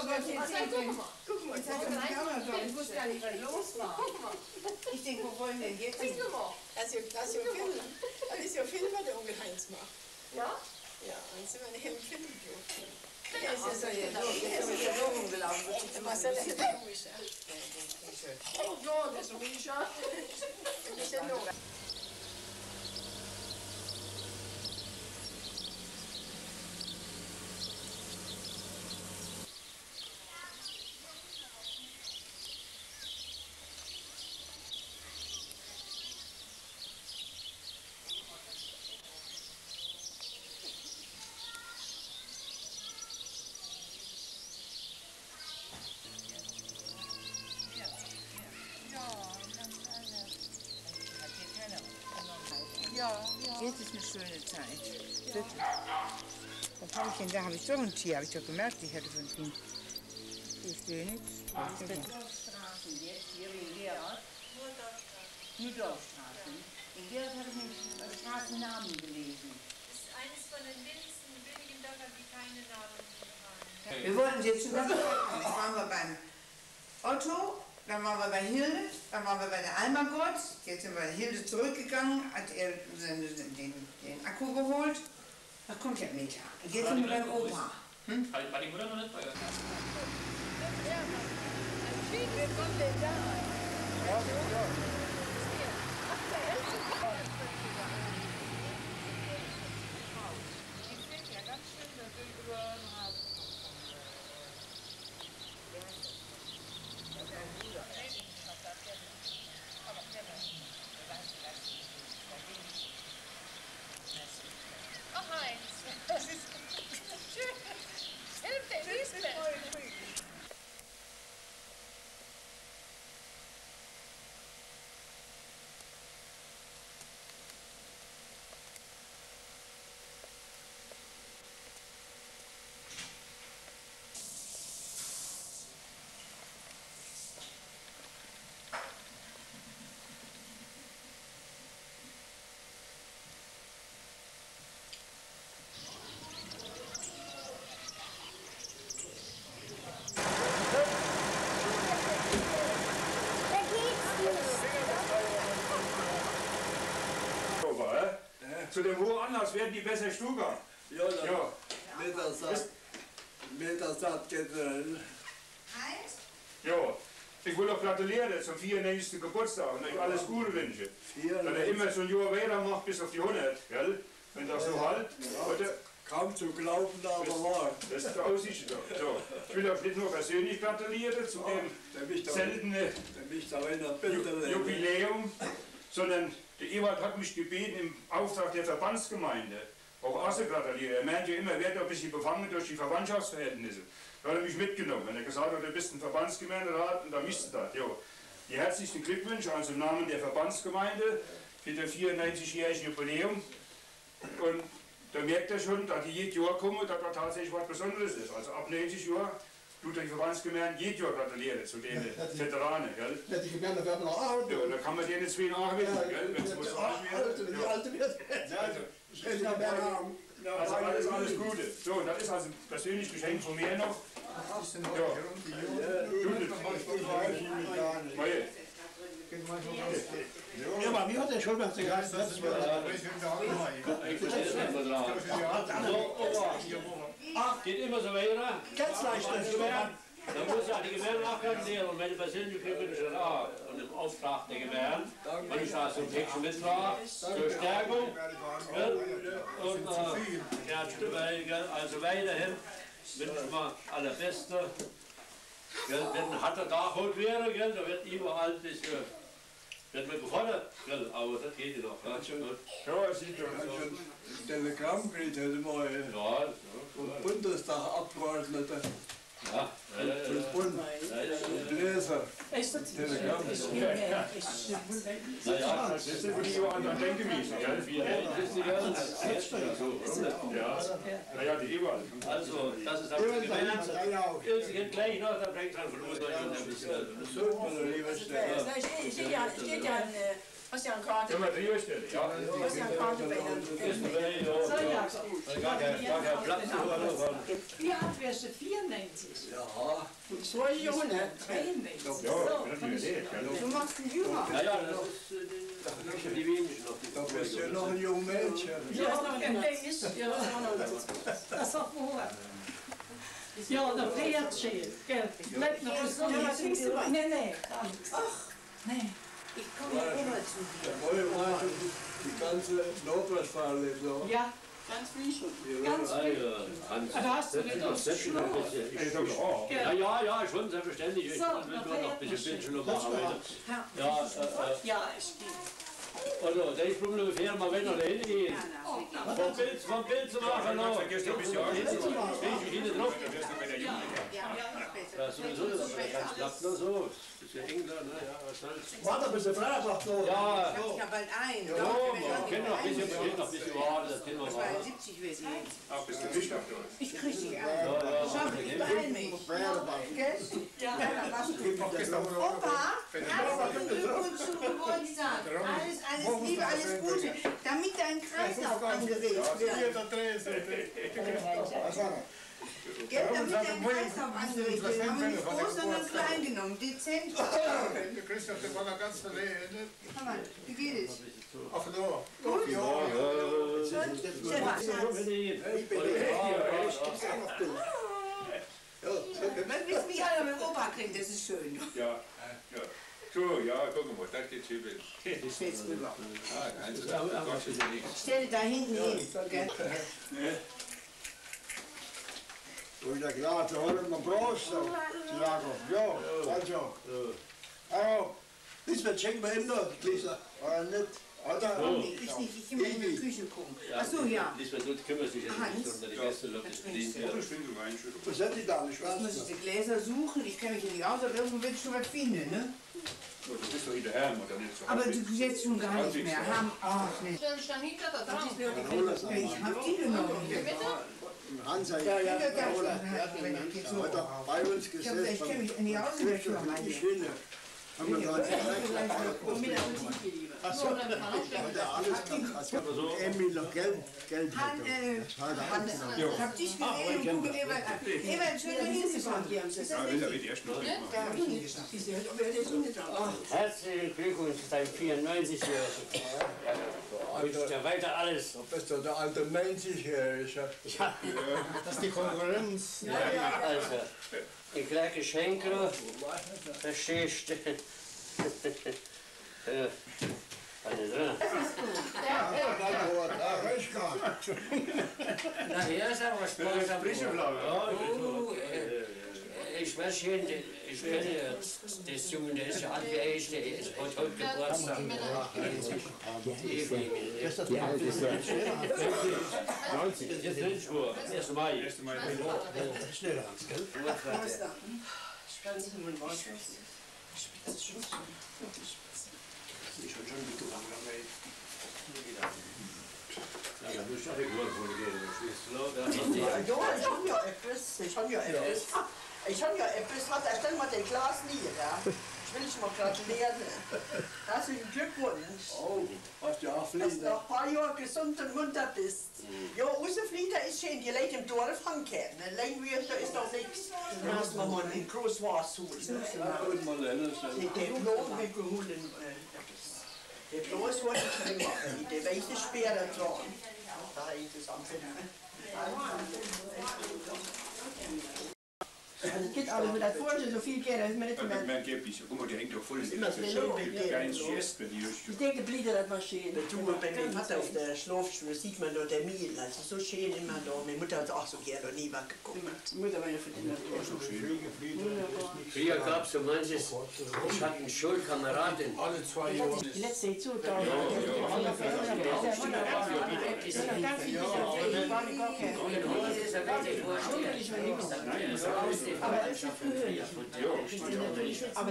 Guck mal, jetzt hat er die Kamera da. Ich wusste gar nicht, was los war. Ich denke, wo wollen wir denn jetzt hin? Das ist ja Film, was der Onkel Heinz macht. Ja? Ja, dann sind wir nachher im Film. Ja, ist ja so rumgelaufen. Was soll der denn ruhig? Oh ja, das ist ruhig. Was ist denn los? Jetzt ist eine schöne Zeit. Bitte. Was habe ich denn da? Habe ich doch ein Tier. Habe ich doch gemerkt, ich hätte so ein Kind. Ich sehe nichts. Straßen jetzt, hier in Gerhard. Nur Dorfstraßen. In Gerhard habe ich nämlich Straßennamen gelesen. Das ist eines von den wenigen Dörfern, die keine Namen haben. Wir wollten jetzt schon ganz machen. Jetzt waren wir beim Otto. Dann waren wir bei Hilde, dann waren wir bei der Almagott, jetzt sind wir bei Hilde zurückgegangen, hat er den Akku geholt. Da kommt ja Meta. Und jetzt sind wir beim Opa. War die Mutter noch nicht bei euch? Wer kommt denn da? Ich finde ja ganz schön, dass wir über Ach Heinz, das ist schön. Hilf der Lisbeth. Zu dem hohen Anlass werden die besser Stuga. Ja. Mittagssatt generell. Heinz? Ja, ich will auch gratulieren zum 94. Geburtstag und euch alles Gute wünschen. Dass er immer so ein Jahr weitermacht bis auf die 100, gell? Wenn das so halt. Heute, Kaum zu glauben, aber wahr. das ist der Aussicht. So. Ich will euch nicht nur persönlich gratulieren zu dem seltenen Jubiläum, sondern der Ewald hat mich gebeten, im Auftrag der Verbandsgemeinde auch Asse gratulieren. Er meint ja immer, er wird ein bisschen befangen durch die Verwandtschaftsverhältnisse. Da hat er mich mitgenommen. Wenn er gesagt hat, du bist ein Verbandsgemeinderat und da misst du das. Jo. Die herzlichen Glückwünsche, also im Namen der Verbandsgemeinde für das 94-jährige Jubiläum. Und da merkt er schon, dass die jedes Jahr kommen, dass da tatsächlich was Besonderes ist. Also ab 90 Jahren tut die Verbandsgemeinde jedes Jahr gratulieren zu den Veteranen. Ja, die Gemeinde werden noch alt. Ja, und dann kann man denen zwei nachwissen, wenn es muss werden. Die alte wird. Also alles Gute. So, und das ist also ein persönliches Geschenk von mir noch. Ja, aber wie hat der schon was gesagt? Ach, geht immer so weiter. Ganz leicht. Da muss ja die Gemeinde nachkandidieren und meine persönliche Glückwünsche da und im Auftrag der Gemeinde. Und ich habe so ein Päckchen Mittrag zur Stärkung. Und ja, also weiterhin wünschen wir allerbeste. Wenn hat der Tag heute wäre, da wird überall ein bisschen. Wird mir gefordert, aber das geht ja noch. Ja, Ja, sieht schon so. Ein Telegramm kriegt heute mal. Ja, Bundestagabgeordnete. ja. Und Bläser. Telegramm. Naja, Das ist für die anderen Denkgemäße, gell? Naja, die Ewald. also, das ist aber gemeint. Ilse geht gleich noch, dann bringt es an von uns. Steht ja Hast du ja eine Karte? Können wir drüber stellen? Ja. Hast du ja eine Karte bei Ihnen? So, Jakob. Gar kein Platz. Wie alt wärst du? 94? Ja, So jung, ne? 93. Ja, So, das ist eine Idee. Du machst einen Jünger. Ja, das ist die wenigen noch. da bist du ja noch ein junger Mädchen. ja, der ist. Ja, das ist auch wohl. Ja, der Pferdchen. Gell? Bleib noch gesund. Ja, was trinkst du bei? Nee. Ach, nee. Ich komme ja immer zu dir. Jawohl, die ganze Nordwestfalen so. Ja, Ganz fließend. ganz viel. Hans. Da hast du den Schluss. Ich glaube auch. Ja, schon, selbstverständlich. Ich So, will nur noch ein bisschen noch machen. Ja, Ja, ich gehe. also, da ist Problem ungefähr mal, wenn er da hingehen. Vom Bild zu machen, noch. Vergesst ein bisschen Bin ich hinten drauf. Das ist bei der Jugend. Ja, sowieso, das klappt nur so. Das ist ja England, ne? Ja, was soll's. Warte, bis der Freitag so. Ja, Ich ja bald ein. ja, man kennt noch ein bisschen warten, das kennen wir mal. 72 wird sie jetzt. Ach, bist du nicht auf durch? Ich krieg sie ein. Ich beeil mich. Gell? Ja, was du? Opa, herzlichen Glückwunsch zum Geburtstag. Alles Liebe, alles Gute. Damit dein Kreislauf angeregt wird. Gell, damit dein Kreislauf angeregt wird. Haben wir nicht groß, sondern klein genommen. Dezent. Christoph, der war da ganz verlegen. Hör mal, wie geht es? Ach, no. Gut? Man will wie einer mit Opa kriegt, das ist schön. Ja, ja. So, ja, gucken wir, da steht Zwiebeln. Stell's rüber. Ah, eins, das ist ja nichts. Stell da hinten hin. Gell? Und der Glas holen wir Prost, Jakob. Ja, also. Also, Lisbeth, schenken wir ihm noch, Lisa. Oder nicht? Oder? Ich nicht, ich will in die Küche gucken. Achso, ja. Lisbeth kümmert sich jetzt nicht um die Gäste, das verdient ja. Ich finde, du reinschütteln. Was hätte ich da nicht? Ich muss jetzt die Gläser suchen, ich kenne mich ja nicht aus, aber irgendwo will ich schon was finden, ne? Du bist doch in der Herren, oder nicht so? Aber du setzt schon gar nicht mehr. Ach, nee. Stell dich dann hinter da dran. Ich hab die genommen. Hansa, Ja, ja, ja, ja. hat bei uns Ich hab gesagt, ich kenne mich nicht aus, ich möchte noch mal Ich hier. finde, haben wir da So, dann kann alles Emil noch Geld Ich hab dich gesehen und gucke Ewald an. Ewald, schön da hingefahren. Ist das Ja, richtig? das wird erst noch. Da hab ich hingeschaut. Herzlichen Glückwunsch zu deinem 94-Jährigen. Ich wünsche dir weiter alles. Du bist doch der alte 90-Jährige. Das ist die Konkurrenz. Also, ich krieg Geschenke, verstehst du? Eine drin. Nachher ist aber Spaß am Bord. Ich weiß schon, ich kenne das Junge, der ist ja alt wie ich, der ist heute Geburtstag. Jetzt sind Spur, 1. Mai. 1. Mai. Ja, du schaffst die Geburt, wo du gehen Ja, ich hab ja etwas. Ich hab ja etwas. Warte, stell mal den Glas nieder. Ich will dich mal gratulieren. Herzlichen Glückwunsch. Oh, hast du auch Dass du Flieder? noch ein paar Jahre gesund und munter bist. Ja, unser Flieder ist schön. Die Leute im Dorf haben kennen. Leinwürste ist doch nichts. Da müssen wir mal einen Großwas holen. Der Blau mit geholen. Der Blau ist heute drin machen. Der weiße Speer da dran. Da ist es am Finden. Das geht alle mit der Vorstellung, so viel Geld, das ist mir nicht mehr. Man gibt nicht. Guck mal, der hängt doch voll in Immer der so viel Ganz Geld. fest, wenn die durch. Ich denke, Blieder, das war schön. Du, bei meinem Vater auf der Schlafstube sieht man dort der Mehl, also so schön immer da. Meine Mutter hat auch so gerne nie weggeguckt. Die Mutter war ja für die Natur. So schön. Früher gab es so manches, ich hatte eine Schulkameradin. Alle 2 Jahre. Die letzte Zeit da. Aber es ist aber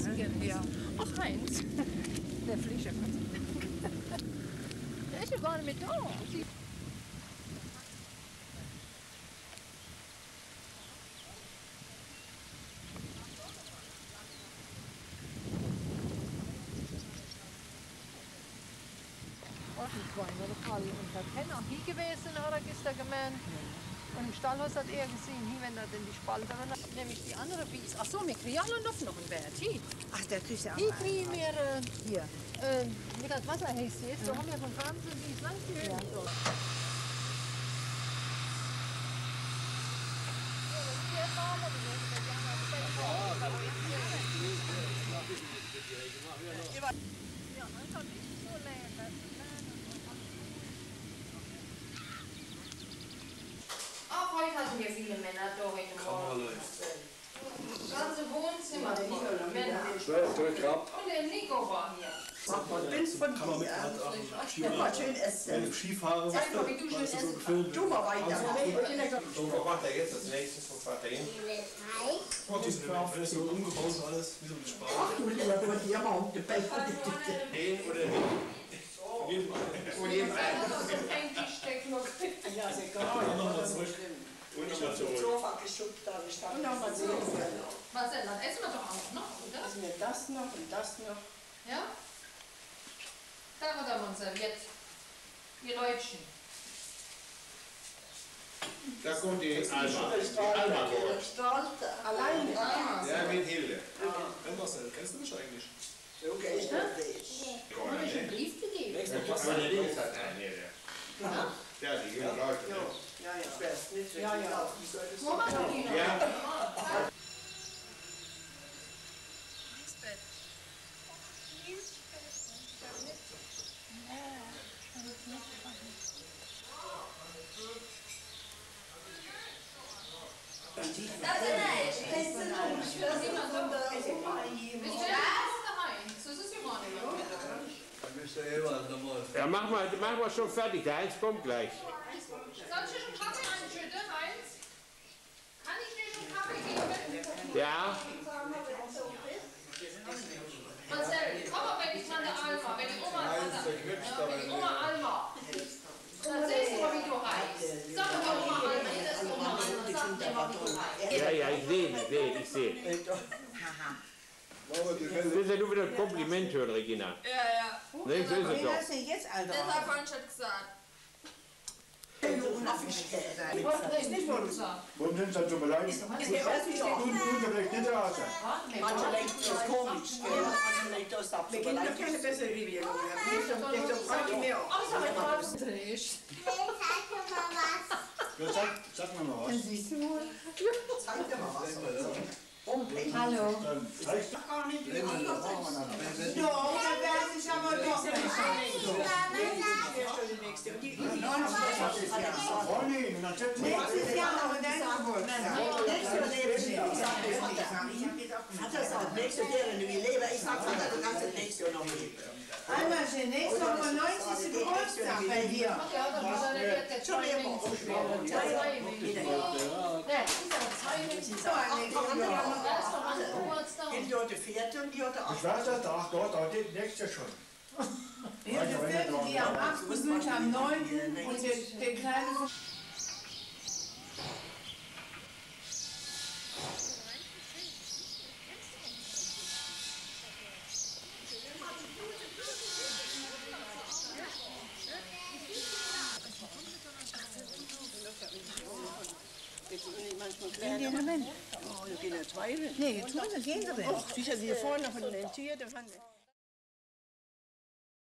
Kind, ja. Ach, Heinz. Der Fliescher. Der ist ja gar nicht mehr da. Ich bin auch hier gewesen, hat er gestern gemeint. Und im Stallhaus hat er gesehen, hier, wenn er denn die Spalte hat, nämlich die andere Bies. Ach so, wir kriegen ja noch ein Wert. Hier. Ach, der kriegt ja auch. Hier kriegen wir, Hier. wie das Wasser heißt jetzt, so haben wir von Fernsehen Bies Landkühe. Ja. So. Auch heute hatten wir viele Männer da heute Morgen. Das ganze Wohnzimmer, die Männer. Und der Nico war hier. Sag mal, Bild von dir. Mal schön essen. Skifahrer, Zeig mal, wie du schön essen kannst. Du mal weiter. So, was macht er jetzt als nächstes? Wo fährt er hin? Oh, die sind alles so umgebaut und alles, wie so ein Spaß. Ach du lieber Gott, die haben auch umgebellt. Den oder den? Von jedem einen. Von jedem einen. Das ist ein Tischdecklock. Ja, ist egal. Nochmal zurück. Und ich mal zurück. Sofa geschubst, da stand. Und nochmal zurück. Was denn? Dann essen wir doch auch noch, oder? Essen wir das noch und das noch. Ja? Da wird er uns serviert. Die Leutchen. Da kommt die Alma. Strahlte. Alleine. Ja, mit Hilde. Marcel, kennst du mich eigentlich? So geht es nicht. Habe ich einen Brief gegeben? Aber der Ding ist halt ja, die gehen Leute. Ja, ich weiß nicht. Ja, ja. Wo machen die noch? Ja. Ja, mach mal schon fertig, der Heinz kommt gleich. Soll ich dir schon Kaffee einschütten, Heinz? Kann ich dir schon Kaffee geben? Ja. Marcel, komm mal bei die Tante Alma, bei die Oma Alma. Dann siehst du mal, wie du heißt. Sag mal Oma Alma, hier ist Oma Alma. Sag dir mal, wie du heißt. Ja, ja, ich sehe. Das ist ja nur wieder ein Kompliment hören, Regina. Ja. Ne, so ist es Wen doch. hast du denn jetzt, Alter? Das hat vorhin schon gesagt. Ich wollte das nicht wohl sagen. Warum sind sie dann so beleidigt? Tun sie vielleicht nicht raus. Manche denken, das ist komisch. Manche denken, das ist absolut. Wir kennen doch keine bessere wie wir. Wir fragt mehr auf. Sag mal was. Siehst du wohl? Zeig dir mal was. Hallo. Zeigst du? Ja, dann werden sich aber doch nächstes Jahr noch in deinem Geburtstag. Nächstes Jahr Hat er gesagt, nächstes Jahr in die Leber. Ich sag, Vater, du kannst das nächste Jahr noch leben. Einmal schön, nächstes Jahr mal 90. Geburtstag bei dir. Schon immer. So ein nächstes Jahr. Die hatte vierte und die hatte Ich weiß das, ach dort, das nächste schon. Wir haben die Vierten, die am 8. und am 9. und der Kleine... Gehen die noch hin? Oh, die gehen ja zwei hin. Nee, die tun sie, gehen sie denn? Sicher, die vorne von den Tieren.